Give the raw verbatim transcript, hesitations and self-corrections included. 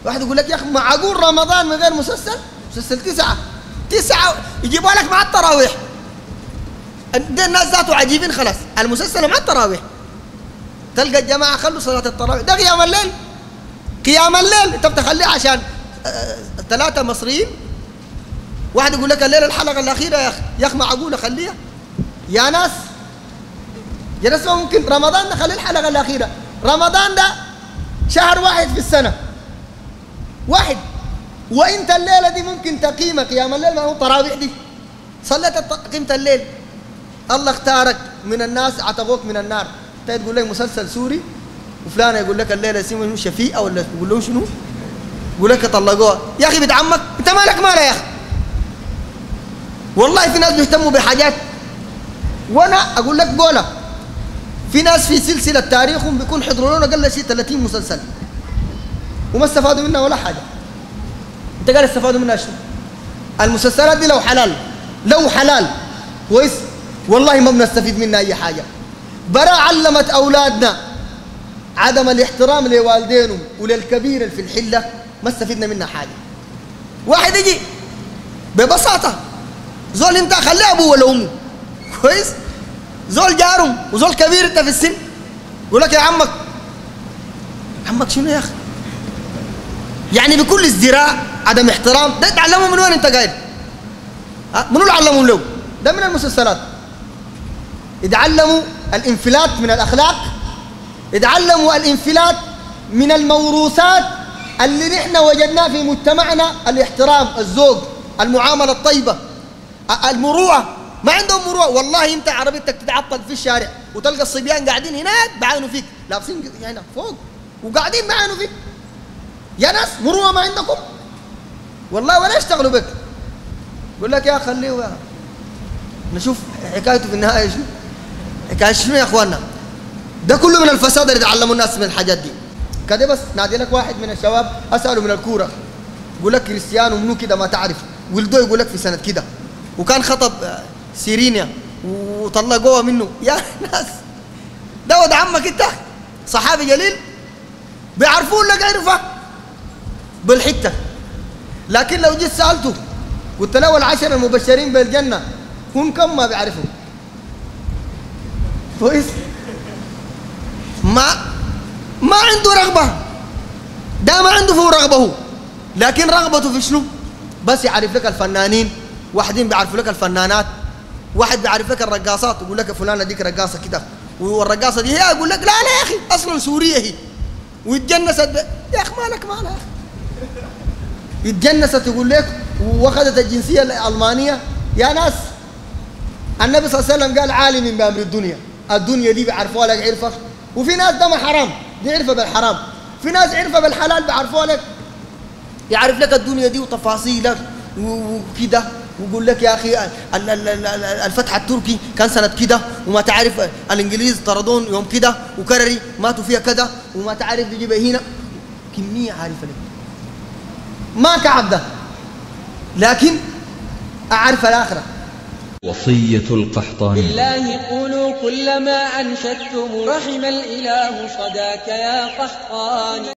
واحد يقول لك يا اخي معقول رمضان من غير مسلسل؟ مسلسل تسعه تسعه يجيبوا لك مع التراويح. ده الناس ذاته عجيبين خلاص، المسلسل مع التراويح. تلقى الجماعه خلوا صلاه التراويح، ده قيام الليل. قيام الليل انت بتخليه عشان ثلاثه مصريين. واحد يقول لك الليله الحلقه الاخيره يا اخي، يا اخي معقوله خليها يا ناس. يا ناس ما ممكن رمضان ده خليه الحلقه الاخيره. رمضان ده شهر واحد في السنه واحد، وانت الليله دي ممكن تقيم قيام الليل، ما هو التراويح دي صليت قيمه الليل. الله اختارك من الناس، عتقوك من النار. انت تقول لك مسلسل سوري وفلان يقول لك الليله اسمه شفيقه ولا يقول له شنو؟ يقول لك طلقوها. يا اخي بتعمك انت مالك مالها يا اخي؟ والله في ناس بيهتموا بحاجات، وانا اقول لك قوله في ناس في سلسله تاريخهم بيكون حضروا لنا قل شيء ثلاثين مسلسل وما استفادوا منها ولا حاجه. انت قال استفادوا منها شنو؟ المسلسلات دي لو حلال لو حلال كويس والله ما بنستفيد منها اي حاجه. برا علمت اولادنا عدم الاحترام لوالدينهم وللكبير اللي في الحله، ما استفدنا منها حاجه. واحد يجي ببساطه زول انت خليه ابوه ولا امه كويس، زول جارهم وزول كبير انت في السن، يقول لك يا عمك. عمك شنو يا اخي؟ يعني بكل ازدراء عدم احترام. ده تعلمه من وين انت قايل؟ منو اللي علمهم له؟ ده من المسلسلات. يتعلموا الانفلات من الاخلاق، يتعلموا الانفلات من الموروثات اللي نحن وجدناه في مجتمعنا، الاحترام، الذوق، المعامله الطيبه، المروءه. ما عندهم مروءه. والله انت عربيتك تتعطل في الشارع وتلقى الصبيان قاعدين هناك بعينوا فيك، لابسين هنا فوق وقاعدين بعينوا فيك. يا ناس مروءه ما عندكم والله، ولا يشتغلوا بك. يقول لك يا خليه يا نشوف حكايته في النهايه شنو. حكايه شنو يا اخواننا؟ ده كله من الفساد اللي تعلموا الناس من الحاجات دي. كده بس نادي لك واحد من الشباب اساله من الكوره، يقول لك كريستيانو منو كده ما تعرف، ولده يقول لك في سنه كده وكان خطب سيرينيا وطلقوها منه. يا ناس ده ود عمك انت صحابي جليل بيعرفون لك عرفه بالحته. لكن لو جيت سالته قلت له العشر المبشرين بالجنه هم كم ما بيعرفوا كويس، ما ما عنده رغبه. ده ما عنده فيه رغبه هو، لكن رغبته في شنو؟ بس يعرف لك الفنانين، واحدين بيعرفوا لك الفنانات، واحد بيعرف لك الرقاصات يقول لك فلانه ديك رقاصه كده، والرقاصه دي هي يقول لك لا لا يا اخي اصلا سوريه هي واتجنست ب... يا اخي مالك مالها يا اخي؟ اتجنست يقول لك واخذت الجنسيه الالمانيه. يا ناس النبي صلى الله عليه وسلم قال عالم بامر الدنيا، الدنيا دي بيعرفوها لك عرفه. وفي ناس ده ما حرام، دي عرفه بالحرام. في ناس عرفه بالحلال بيعرفوها لك، يعرف لك الدنيا دي وتفاصيلك وكده، ويقول لك يا اخي الفتح التركي كان سنه كده، وما تعرف الانجليز طردون يوم كده، وكرري ماتوا فيها كده، وما تعرف تجيب هنا كميه عارفه لك. ما كعب ده، لكن اعرف الاخره. وصية القحطاني: بالله قولوا كل ما أنشدتم رحم الإله صداك يا قحطاني.